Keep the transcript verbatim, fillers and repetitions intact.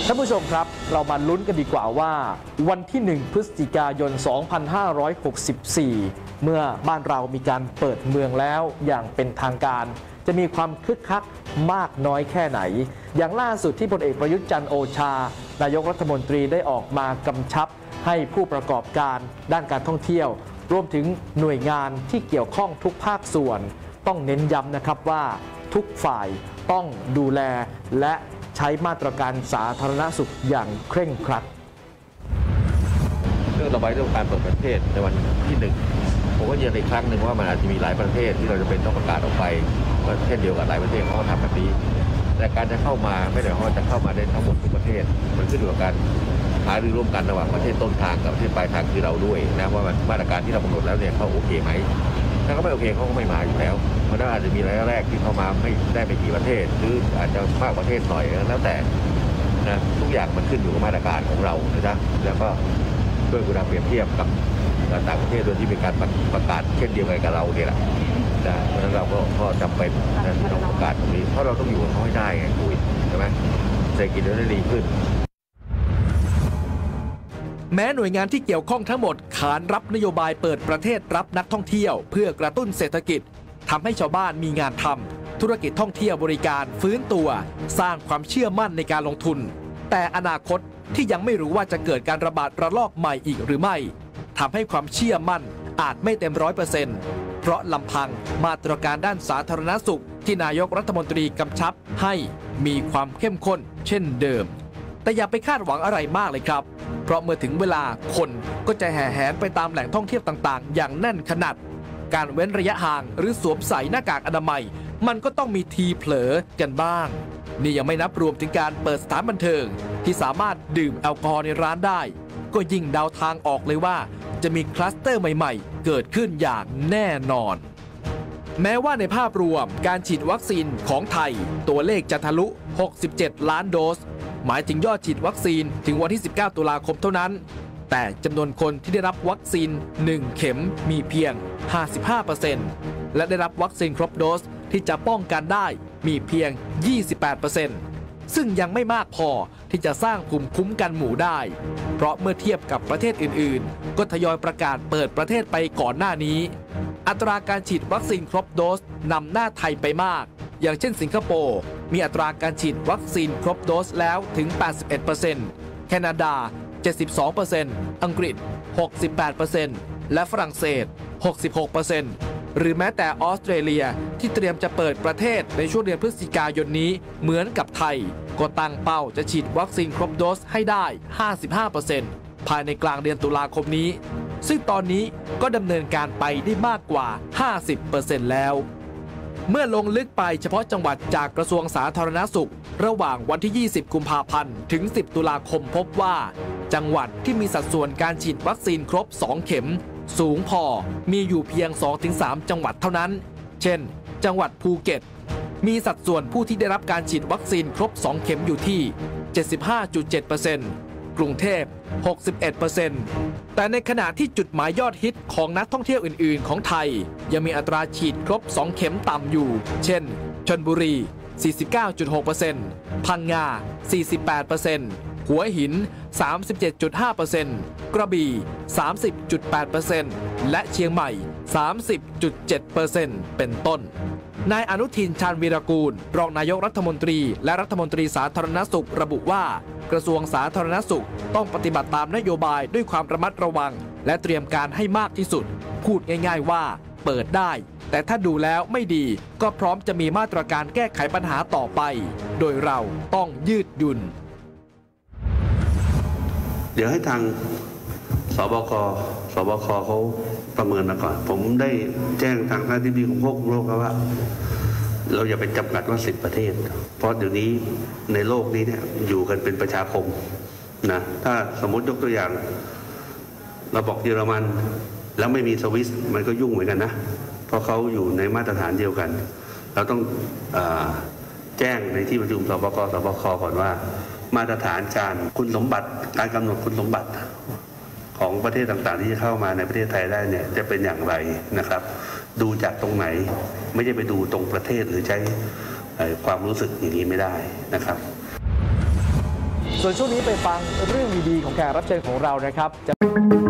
ท่านผู้ชมครับเรามาลุ้นกันดีกว่าว่าวันที่หนึ่งพฤศจิกายนสองพันห้าร้อยหกสิบสี่เมื่อบ้านเรามีการเปิดเมืองแล้วอย่างเป็นทางการจะมีความคึกคักมากน้อยแค่ไหนอย่างล่าสุดที่พลเอกประยุทธ์จันทร์โอชานายกรัฐมนตรีได้ออกมากำชับให้ผู้ประกอบการด้านการท่องเที่ยวรวมถึงหน่วยงานที่เกี่ยวข้องทุกภาคส่วนต้องเน้นย้ำนะครับว่าทุกฝ่ายต้องดูแลและใช้มาตรการสาธารณสุขอย่างเคร่งครัดเรื่องระบายเรื่องการเปิดประเทศในวันที่หนึ่งผมก็ยืนอีกครั้งหนึ่งว่ามันอาจจะมีหลายประเทศที่เราจะเป็นต้องประกาศออกไปประเทศเดียวกับหลายประเทศเขาทำแบบนี้แต่การจะเข้ามาไม่ได้ว่าจะเข้ามาได้ทั้งหมดทุกประเทศมันขึ้นอยู่กับการหารือร่วมกันระหว่างประเทศต้นทางกับประเทศปลายทางคือเราด้วยนะว่ามาตรการที่เรากำหนดแล้วเนี่ยเขาโอเคไหมถ้าเขาไม่โอเคเขาก็ไม่มาอยู่แล้วมันอาจจะมีรายแรกที่เข้ามาไม่ได้ไปกี่ประเทศหรืออาจจะมากประเทศหน่อยแล้วแต่นะทุกอย่างมันขึ้นอยู่กับมาตรการของเรานะจ๊ะแล้วก็ด้วยคุณภาพเปรียบเทียบกับต่างประเทศโดยที่เป็นการประกาศเช่นเดียวกันกับเราเนี่ยแหละนะเพราะฉะนั้นเราก็ก็จำเป็นที่ต้องประกาศตรงนี้เพราะเราต้องอยู่กับเขาให้ได้ไงคุยใช่ไหมเศรษฐกิจจะได้ดีขึ้นแม้หน่วยงานที่เกี่ยวข้องทั้งหมดขานรับนโยบายเปิดประเทศรับนักท่องเที่ยวเพื่อกระตุ้นเศรษฐกิจทำให้ชาวบ้านมีงานทำธุรกิจท่องเที่ยวบริการฟื้นตัวสร้างความเชื่อมั่นในการลงทุนแต่อนาคตที่ยังไม่รู้ว่าจะเกิดการระบาดระลอกใหม่อีกหรือไม่ทำให้ความเชื่อมั่นอาจไม่เต็มร้อยเปอร์เซ็นต์เพราะลำพังมาตรการด้านสาธารณสุขที่นายกรัฐมนตรีกำชับให้มีความเข้มข้นเช่นเดิมแต่อย่าไปคาดหวังอะไรมากเลยครับเพราะเมื่อถึงเวลาคนก็จะแห่แหนไปตามแหล่งท่องเที่ยวต่างๆอย่างแน่นขนาดการเว้นระยะห่างหรือสวมใส่หน้ากากอนามัยมันก็ต้องมีทีเผลอกันบ้างนี่ยังไม่นับรวมถึงการเปิดสถานบันเทิงที่สามารถดื่มแอลกอฮอล์ในร้านได้ก็ยิ่งเดาทางออกเลยว่าจะมีคลัสเตอร์ใหม่ๆเกิดขึ้นอย่างแน่นอนแม้ว่าในภาพรวมการฉีดวัคซีนของไทยตัวเลขจะทะลุหกสิบเจ็ดล้านโดสหมายถึงยอดฉีดวัคซีนถึงวันที่สิบเก้าตุลาคมเท่านั้นแต่จำนวนคนที่ได้รับวัคซีนหนึ่งเข็มมีเพียง ห้าสิบห้าเปอร์เซ็นต์ และได้รับวัคซีนครบโดสที่จะป้องกันได้มีเพียง ยี่สิบแปดเปอร์เซ็นต์ ซึ่งยังไม่มากพอที่จะสร้างภูมิคุ้มกันหมู่ได้เพราะเมื่อเทียบกับประเทศอื่นๆก็ทยอยประกาศเปิดประเทศไปก่อนหน้านี้อัตราการฉีดวัคซีนครบโดสนำหน้าไทยไปมากอย่างเช่นสิงคโปร์มีอัตราการฉีดวัคซีนครบโดสแล้วถึง แปดสิบเอ็ดเปอร์เซ็นต์ แคนาดา เจ็ดสิบสองเปอร์เซ็นต์ อังกฤษ หกสิบแปดเปอร์เซ็นต์ และฝรั่งเศส หกสิบหกเปอร์เซ็นต์ หรือแม้แต่ออสเตรเลียที่เตรียมจะเปิดประเทศในช่วงเดือนพฤศจิกายนนี้เหมือนกับไทยก็ตั้งเป้าจะฉีดวัคซีนครบโดสให้ได้ ห้าสิบห้าเปอร์เซ็นต์ ภายในกลางเดือนตุลาคมนี้ซึ่งตอนนี้ก็ดำเนินการไปได้มากกว่า ห้าสิบเปอร์เซ็นต์ แล้วเมื่อลงลึกไปเฉพาะจังหวัดจากกระทรวงสาธารณสุขระหว่างวันที่ ยี่สิบ กุมภาพันธ์ถึง สิบ ตุลาคมพบว่าจังหวัดที่มีสัดส่วนการฉีดวัคซีนครบ สอง เข็มสูงพอมีอยู่เพียง สองถึงสาม จังหวัดเท่านั้นเช่นจังหวัดภูเก็ตมีสัดส่วนผู้ที่ได้รับการฉีดวัคซีนครบ สอง เข็มอยู่ที่ เจ็ดสิบห้าจุดเจ็ดเปอร์เซ็นต์ กรุงเทพ หกสิบเอ็ดเปอร์เซ็นต์ แต่ในขณะที่จุดหมายยอดฮิตของนักท่องเที่ยวอื่นๆของไทยยังมีอัตราฉีดครบ สอง เข็มต่ำอยู่เช่นชลบุรี สี่สิบเก้าจุดหกเปอร์เซ็นต์ พังงา สี่สิบแปดเปอร์เซ็นต์ หัวหิน สามสิบเจ็ดจุดห้าเปอร์เซ็นต์ กระบี่ สามสิบจุดแปดเปอร์เซ็นต์ และเชียงใหม่ สามสิบจุดเจ็ดเปอร์เซ็นต์ เป็นต้นนายอนุทิน ชาญวีรกูลรองนายกรัฐมนตรีและรัฐมนตรีสาธารณสุขระบุว่ากระทรวงสาธารณสุขต้องปฏิบัติตามนโยบายด้วยความระมัดระวังและเตรียมการให้มากที่สุดพูดง่ายๆว่าเปิดได้แต่ถ้าดูแล้วไม่ดีก็พร้อมจะมีมาตรการแก้ไขปัญหาต่อไปโดยเราต้องยืดหยุ่นเดี๋ยวให้ทางสบคสบคเขาประเมินมาก่อนผมได้แจ้งทางท่านที่ดีของพวกโลกว่าเราอย่าไปจำกัดว่าสิบประเทศเพราะเดี๋ยวนี้ในโลกนี้เนี่ยอยู่กันเป็นประชาคมนะถ้าสมมติยกตัวอย่างเราบอกเยอรมันแล้วไม่มีสวิสมันก็ยุ่งเหมือนกันนะเพราะเขาอยู่ในมาตรฐานเดียวกันเราต้องเอ่อแจ้งในที่ประชุมสบคสบคก่อนว่ามาตรฐานการคุณสมบัติการกำหนดคุณสมบัติของประเทศต่างๆที่จะเข้ามาในประเทศไทยได้เนี่ยจะเป็นอย่างไรนะครับดูจากตรงไหนไม่ใช่ไปดูตรงประเทศหรือใช้ความรู้สึกอย่างนี้ไม่ได้นะครับส่วนช่วงนี้ไปฟังเรื่องดีๆของแขกรับเชิญของเรานะครับจะ